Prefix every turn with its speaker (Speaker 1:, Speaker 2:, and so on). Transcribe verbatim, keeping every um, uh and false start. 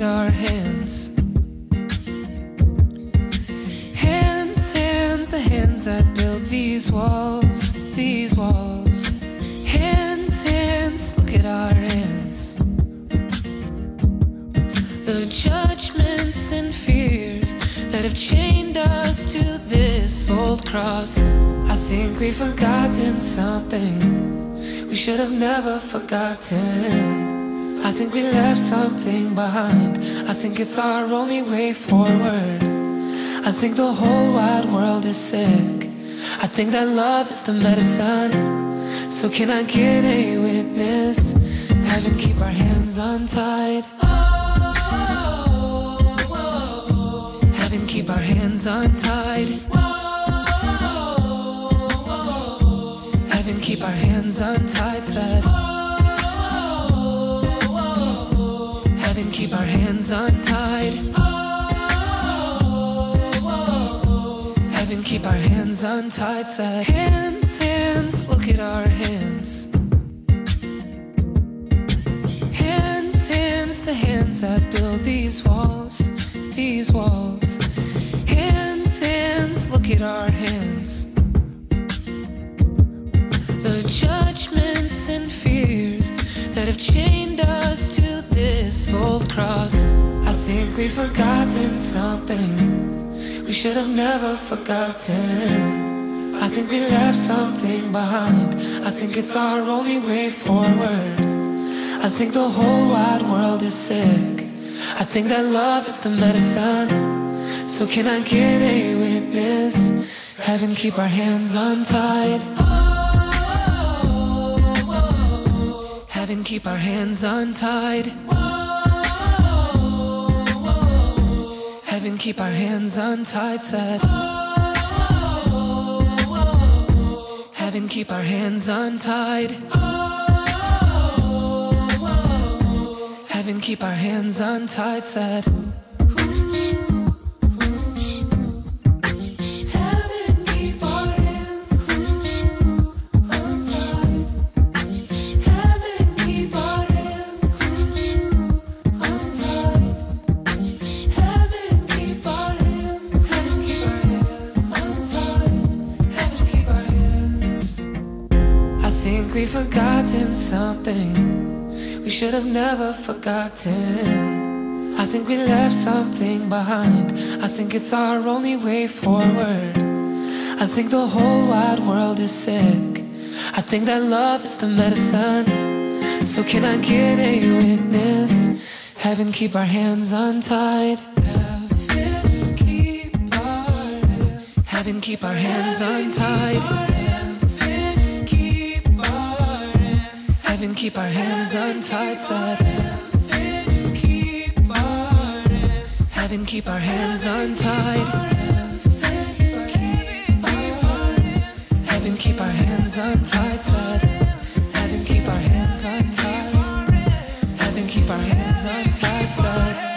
Speaker 1: at our hands. Hands, hands, the hands that build these walls, these walls. Hands, hands, look at our hands. The judgments and fears that have chained us to this old cross. I think we've forgotten something we should have never forgotten. I think we left something behind. I think it's our only way forward. I think the whole wide world is sick. I think that love is the medicine. So can I get a witness? Heaven, keep our hands untied. Heaven, keep our hands untied. Heaven, keep our hands untied, said. Heaven, keep our hands untied. Heaven, keep our hands untied, said. Hands, hands, look at our hands. Hands, hands, the hands that build these walls, these walls. Hands, hands, look at our hands. The judgments and fears that have chained us to this old cross. I think we've forgotten something we should have never forgotten. I think we left something behind. I think it's our only way forward. I think the whole wide world is sick. I think that love is the medicine. So can I get a witness? Heaven, keep our hands untied. Heaven, keep our hands untied. Heaven, keep our hands untied, said. Heaven, keep our hands untied. Heaven, keep our hands untied, said. We've forgotten something we should have never forgotten. I think we left something behind. I think it's our only way forward. I think the whole wide world is sick. I think that love is the medicine. So can I get a witness? Heaven, keep our hands untied. Heaven, keep our hands. Heaven, keep our hands untied. Heaven, keep our hands untied, said. Heaven, keep our hands. Heaven, keep our hands untied. Heaven, keep our hands untied, said. Heaven, keep our hands untied. Heaven, keep our hands untied, said.